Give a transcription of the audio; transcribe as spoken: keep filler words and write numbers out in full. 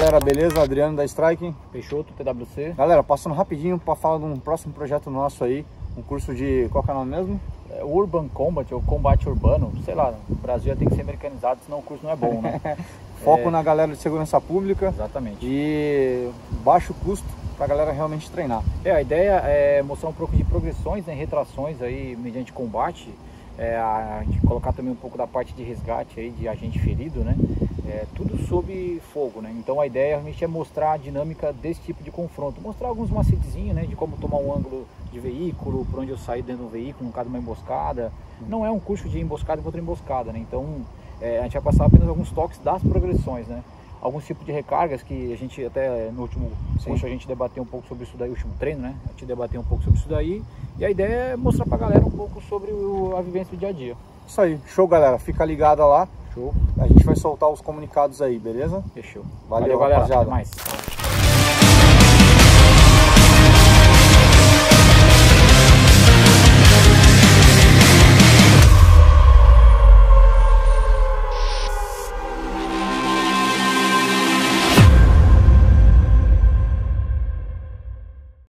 galera, beleza? Adriano da Strike. Peixoto, P W C. Galera, passando rapidinho para falar de um próximo projeto nosso aí, um curso de, qual que é o nome mesmo? É Urban Combat, ou Combate Urbano, sei lá, o Brasil tem que ser americanizado, senão o curso não é bom, né? Foco é... na galera de segurança pública. Exatamente. E baixo custo para a galera realmente treinar. É, a ideia é mostrar um pouco de progressões, né, retrações aí mediante combate, é, a gente colocar também um pouco da parte de resgate aí de agente ferido, né? É, tudo sob fogo, né? Então a ideia realmente é mostrar a dinâmica desse tipo de confronto, mostrar alguns macetezinhos, né, de como tomar um ângulo de veículo, por onde eu saio dentro do veículo, no caso de uma emboscada. Não é um curso de emboscada contra emboscada, né? Então é, a gente vai passar apenas alguns toques das progressões, né? Alguns tipos de recargas que a gente até no último curso a gente debateu um pouco sobre isso daí, o último treino, né? A gente debateu um pouco sobre isso daí e a ideia é mostrar pra galera um pouco sobre o, a vivência do dia a dia. Isso aí, show galera, fica ligada lá. Show. A gente vai soltar os comunicados aí, beleza? Fechou. Valeu, Valeu galera, rapaziada. até mais.